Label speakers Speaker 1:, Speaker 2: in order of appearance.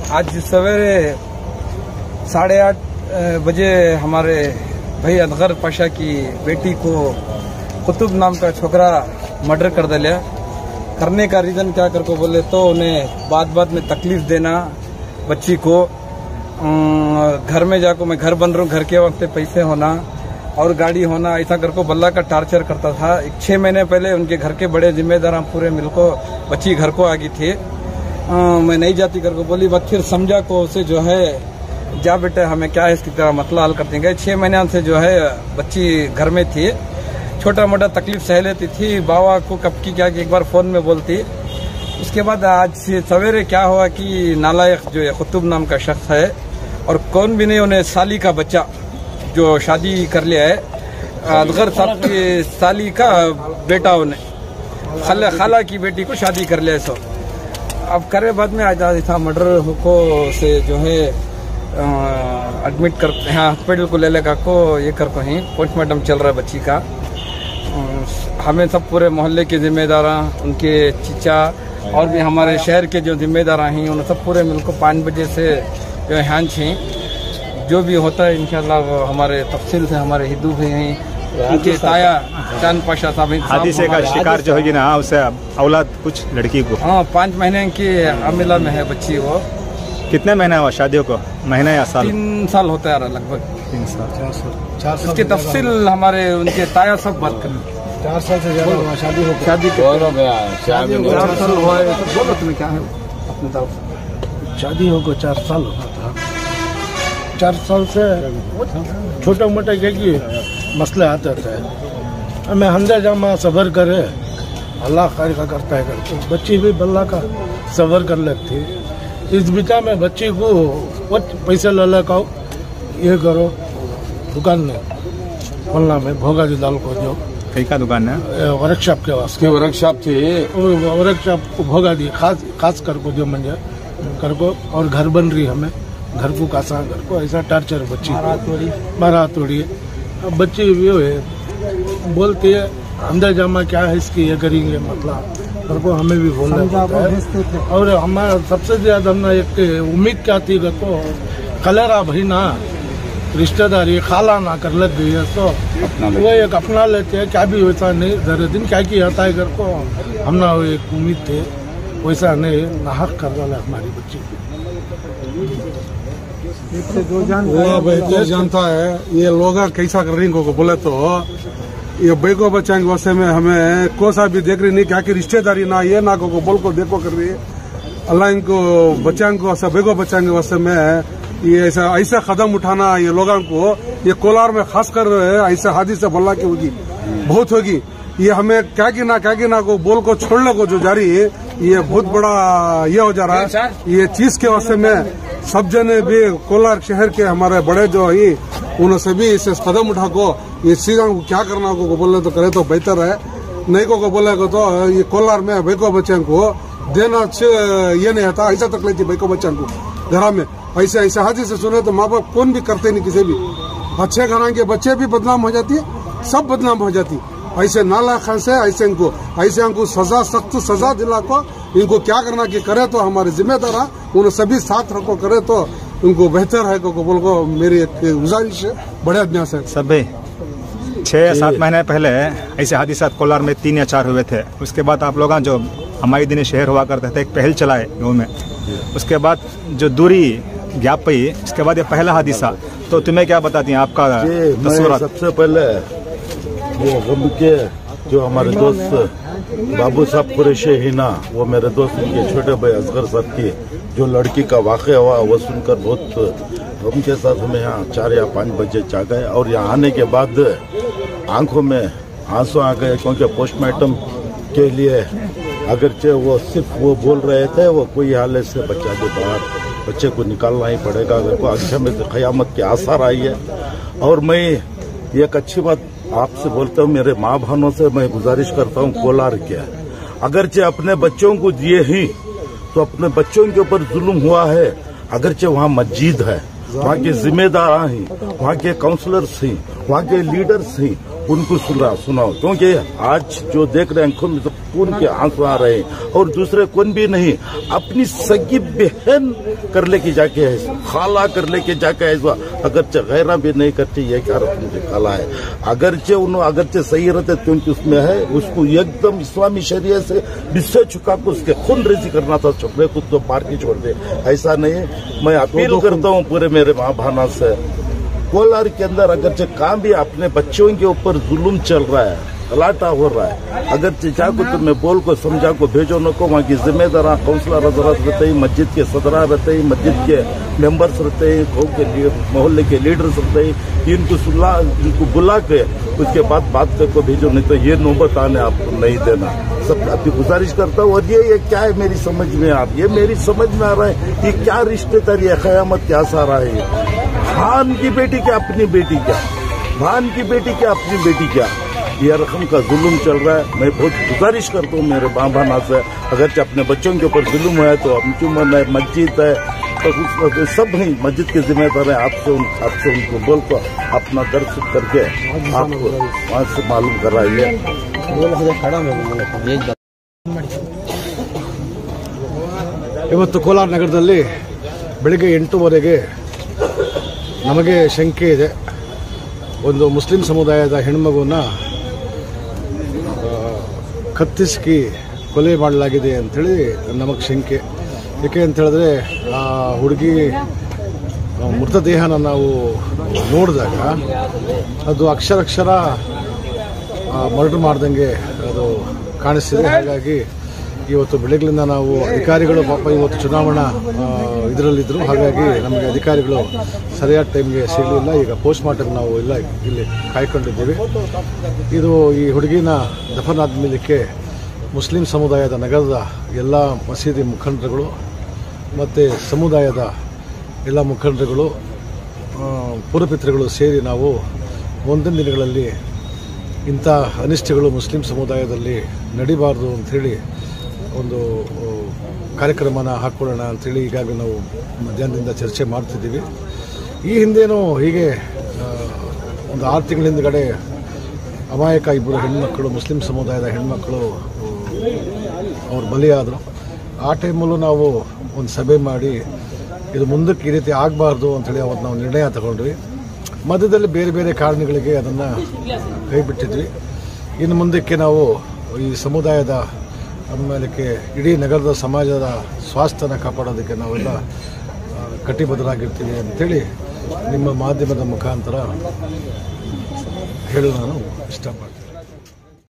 Speaker 1: आज सवेरे 8:30 बजे हमारे भाई असगर पाशा की बेटी को कुतुब नाम का छोकरा मर्डर कर दिया। करने का रीजन क्या कर को बोले तो उन्हें बाद में तकलीफ देना बच्ची को, घर में जाकर मैं घर बन रहा हूँ, घर के वक्त पैसे होना और गाड़ी होना, ऐसा करके बल्ला का टार्चर करता था। 6 महीने पहले उनके घर के बड़े जिम्मेदार पूरे मिलको बच्ची घर को आ गई थी। मैं नहीं जाती करके बोली, बात फिर समझा को उसे जो है जा बेटे हमें क्या है इसकी तरह मसला हल करते गए। 6 महीने से जो है बच्ची घर में थी, छोटा मोटा तकलीफ सह लेती थी, बाबा को कब की क्या कि एक बार फोन में बोलती। उसके बाद आज सवेरे क्या हुआ कि नालायक जो है कुतुब नाम का शख्स है और कौन भी नहीं, उन्हें साली का बच्चा जो शादी कर लिया है, असगर साहब की साली का बेटा, उन्हें खाला की बेटी को शादी कर लिया। सो अब करे बाद में आज था मर्डर को से जो है एडमिट करते हैं हॉस्पिटल को ले लेगा को ये कर को ही पोस्टमार्टम चल रहा है बच्ची का। हमें सब पूरे मोहल्ले के जिम्मेदार, उनके चीचा और भी हमारे शहर के जो जिम्मेदार हैं उन सब पूरे मिलकर 5 बजे से जो हाँच हैं, जो भी होता है इंशाल्लाह हमारे तफसील से हमारे हिंदू भी हैं, उनके ताया चांद पाशा साहब
Speaker 2: हादसे का शिकार जो होगी ना उसे औलाद कुछ लड़की को
Speaker 1: 5 महीने की अमिला में है बच्ची। वो
Speaker 2: कितने महीने हुआ शादियों को, महीना या साल?
Speaker 1: 3 साल होता है लगभग
Speaker 2: 3 साल
Speaker 1: 4 साल। इसके तफसील हमारे उनके ताया सब बात करें।
Speaker 3: 4 साल से ज्यादा हुआ शादी हो
Speaker 1: शादी 4 साल हुआ है। तो बोलो तुम्हें क्या है अपनी तरफ?
Speaker 3: शादी हो 4 साल हुआ था। 4 साल से छोटा मोटा क्या मसले आते थे, हमें हमजा जामा सबर करे, अल्लाह खैर का करता है करके बच्ची भी बल्ला का सबर कर लेती। इस बिचा में बच्ची को पैसे ले लेकर ये करो दुकान में खोलना में भोगा जी दाल को जो
Speaker 2: का दुकान है
Speaker 3: वर्कशॉप के वास्ते
Speaker 1: वर्कशॉप थी,
Speaker 3: वर्कशॉप को भोगा दी खास कर को जो मंजे कर को, और घर बन रही हमें घर को कासा घर को ऐसा टार्चर बच्ची बारात तोड़ी। अब बच्ची भी बोलती है अंदर जामा क्या है इसकी ये करेंगे मतलब घर को हमें भी बोलना पड़ता है। और हमारा सबसे ज्यादा हमने एक उम्मीद क्या थी तो कलेरा भाई ना रिश्तेदारी खाला ना कर लग गई है तो वो एक अपना लेते हैं, क्या भी वैसा नहीं जरा दिन क्या किया था घर को हमने वो एक उम्मीद थे वैसा नहीं नाहक कर रहा है हमारी बच्ची
Speaker 4: वो जानता है। ये लोग कैसा कर रही को बोले तो ये बेको बच्चा के वैसे में हमें कोसा भी देख रही नहीं, क्या कि रिश्तेदारी ना ये ना को बोल को देखो कर रही है। अल्लाह इनको बच्चा को ऐसा बेको बच्चा के वैसे में ये ऐसा कदम उठाना ये लोगों को, ये कोलार में खास कर ऐसा हादिसा बोलना की होगी बहुत होगी। ये हमें क्या कि ना को बोल को छोड़ने को जो जारी है ये बहुत बड़ा ये हो जा रहा है। ये चीज के वैसे में सब जने भी कोलार शहर के हमारे बड़े जो है उन्होंने सभी इसे कदम उठा को ये चीजों को क्या करना को बोले तो करे तो बेहतर है, नहीं को बोले को तो ये कोलार में बेको बच्चों को देना ये नहीं आता। ऐसा तकलीफ थी बेको बच्चों को घर में ऐसे हादिसे से सुने तो माँ बाप कौन भी करते नहीं, किसी भी अच्छे घराने के बच्चे भी बदनाम हो जाती है, सब बदनाम हो जाती। ऐसे नाला खान से ऐसे इनको सजा सख्त सजा दिला को इनको क्या करना कि करे तो हमारे जिम्मेदार है उन्हें सभी साथ रखो करे तो उनको बेहतर है को बोल को मेरी एक गुजारिश है, बड़े अभ्यास है।
Speaker 2: सभी 6 या 7 महीने पहले ऐसे हादसा कोलार में 3 या 4 हुए थे। उसके बाद आप लोग जो हमारे दिन शहर हुआ करते थे एक पहल चलाए गाँव में, उसके बाद जो दूरी गैप पाई, उसके बाद ये पहला हादसा। तो तुम्हें क्या बताती हैं आपका तस्वीर?
Speaker 5: सबसे पहले वो गम के जो हमारे दोस्त बाबू साहब कुरैशी ही ना, वो मेरे दोस्त के छोटे भाई असगर साहब की जो लड़की का वाक़या हुआ वो सुनकर बहुत गम के साथ हमें यहाँ 4 या 5 बजे जा गए। और यहाँ आने के बाद आंखों में आंसू आ गए, क्योंकि पोस्टमार्टम के लिए अगरचे वो सिर्फ वो बोल रहे थे वो कोई हालत से बच्चा के बाहर बच्चे को निकालना ही पड़ेगा। अगर को अच्छा में क़यामत के आसार आई है। और मैं एक अच्छी बात आपसे बोलता हूँ, मेरे माँ बहनों से मैं गुजारिश करता हूँ कोलार के अगरचे अपने बच्चों को दिए ही तो अपने बच्चों के ऊपर जुल्म हुआ है। अगरचे वहाँ मस्जिद है, वहाँ के जिम्मेदार हैं, वहाँ के काउंसलर्स हैं, वहाँ के लीडर्स हैं, उनको सुनाओ, क्योंकि आज जो देख रहे हैं आंखों में तो खून के आंसू आ रहे हैं। और दूसरे कौन भी नहीं, अपनी सगी बहन कर लेके जाके है, खाला कर लेके जाके है, अगरचे गैरा भी नहीं करती, ये क्या मुझे खाला है, अगरचे सही रहते क्योंकि उसमें है, उसको एकदम इस्लामी शरीयत से बिस्से छुका को उसके खून रेजी करना था, छोकरे को तो मार के छोड़ दे, ऐसा नहीं। मैं अपील करता हूँ पूरे मेरे माँ भाना से, कोलार के अंदर अगरचे कहाँ भी अपने बच्चों के ऊपर जुल्म चल रहा है, गलाटा हो रहा है, अगर जाको तो मैं बोल को समझा को भेजो न को, वहाँ की जिम्मेदार काउंसलर हजरात रहते हैं, मस्जिद के सदरा रहते हैं, मस्जिद के मेंबर्स रहते हैं, गाँव के मोहल्ले के लीडर्स रहते हैं, इनको बुला के उसके बाद बात करके भेजो, नहीं तो ये नौबत आने आपको नहीं देना। सब आपकी गुजारिश करता हूँ। और ये क्या है मेरी समझ में, आप ये मेरी समझ में आ रहा है, ये क्या रिश्तेदारी है, क़यामत क्या सारा है, खान की बेटी क्या अपनी बेटी क्या, खान की बेटी क्या अपनी बेटी क्या, ये रकम का जुल्म चल रहा है। मैं बहुत गुजारिश करता हूँ मेरे माँ भाना से, अगर अपने बच्चों के ऊपर जुल्म है तो अंजुमन है, मस्जिद है, तो सब नहीं मस्जिद के जिम्मेदार है, आपसे उनको बोल को अपना दर्ज करके आपको वहाँ से मालूम कराइए।
Speaker 3: ಇವತ್ತು ಕೋಲಾರ ನಗರದಲ್ಲಿ ಬೆಳಗ್ಗೆ 8:30ಗೆ ನಮಗೆ ಶಂಕೆ ಇದೆ, ಒಂದು ಮುಸ್ಲಿಂ ಸಮುದಾಯದ ಹೆಣ್ಮಗುವನ್ನ ಕತ್ತಿಸಿ ಕೊಲೆ ಮಾಡಲಾಗಿದೆ ಅಂಥೇಳಿ ನಮಗೆ ಶಂಕೆ. ಏಕೆ ಅಂತ ಹೇಳಿದ್ರೆ ಆ ಹುಡುಗಿ ಮೃತದೇಹನ ನಾವು ನೋಡಿದಾಗ ಅದು ಅಕ್ಷರ ಮರ್ಡರ್ ಮಾಡ್ದಂಗೆ ಅದು ಕಾಣಿಸ್ತಿದೆ. ಹಾಗಾಗಿ ಇವತ್ತು ಬೆಳಗ್ಗಿನಿಂದ ನಾವು ಅಧಿಕಾರಿಗಳು ಪಾಪ ಇವತ್ತು ಚುನಾವಣಾ ಇದರಲ್ಲಿದ್ದರು, ಹಾಗಾಗಿ ನಮಗೆ ಅಧಿಕಾರಿಗಳು ಸರಿಯಾದ ಟೈಮ್ಗೆ ಸಿಗಲಿಲ್ಲ. ಈಗ ಪೋಸ್ಟ್ ಮಾರ್ಟಮ್ ನಾವು ಇಲ್ಲಿ ಕಾಯ್ಕೊಂಡಿದ್ದೀವಿ. ಇದು ಈ ಹುಡುಗಿನ ದಫನ್ ಆದಮೇಲಕ್ಕೆ ಮುಸ್ಲಿಂ ಸಮುದಾಯದ ನಗರದ ಎಲ್ಲ ಮಸೀದಿ ಮುಖಂಡರುಗಳು ಮತ್ತು ಸಮುದಾಯದ ಎಲ್ಲ ಮುಖಂಡರುಗಳು ಪುರಪಿತೃಗಳು ಸೇರಿ ನಾವು ಮುಂದಿನ ದಿನಗಳಲ್ಲಿ ಇಂಥ ಅನಿಷ್ಟಗಳು ಮುಸ್ಲಿಂ ಸಮುದಾಯದಲ್ಲಿ ನಡಿಬಾರ್ದು ಅಂಥೇಳಿ ಒಂದು ಕಾರ್ಯಕ್ರಮನ ಹಾಕ್ಕೊಳ್ಳೋಣ ಅಂಥೇಳಿ ಈಗಾಗಲೇ ನಾವು ಮಧ್ಯಾಹ್ನದಿಂದ ಚರ್ಚೆ ಮಾಡ್ತಿದ್ದೀವಿ. ಈ ಹಿಂದೇನೂ ಹೀಗೆ ಒಂದು 6 ತಿಂಗಳ ಹಿಂದ್ಗಡೆ ಅಮಾಯಕ ಇಬ್ಬರು ಹೆಣ್ಮಕ್ಕಳು, ಮುಸ್ಲಿಂ ಸಮುದಾಯದ ಹೆಣ್ಮಕ್ಕಳು ಅವ್ರು ಬಲಿಯಾದರು. ಆ ಟೈಮಲ್ಲೂ ನಾವು ಒಂದು ಸಭೆ ಮಾಡಿ ಇದು ಮುಂದಕ್ಕೆ ಈ ರೀತಿ ಆಗಬಾರ್ದು ಅಂಥೇಳಿ ಅವತ್ತು ನಾವು ನಿರ್ಣಯ ತಗೊಂಡ್ವಿ. ಮಧ್ಯದಲ್ಲಿ ಬೇರೆ ಬೇರೆ ಕಾರಣಗಳಿಗೆ ಅದನ್ನು ಕೈ ಬಿಟ್ಟಿದ್ವಿ. ಇನ್ನು ಮುಂದಕ್ಕೆ ನಾವು ಈ ಸಮುದಾಯದ ಆಮೇಲೆ ಇಡೀ ನಗರದ ಸಮಾಜದ ಸ್ವಾಸ್ಥ್ಯನ ಕಾಪಾಡೋದಕ್ಕೆ ನಾವೆಲ್ಲ ಕಟಿಬದ್ಧರಾಗಿರ್ತೀವಿ ಅಂಥೇಳಿ ನಿಮ್ಮ ಮಾಧ್ಯಮದ ಮುಖಾಂತರ ಹೇಳಲು ನಾನು ಇಷ್ಟಪಡ್ತೀನಿ.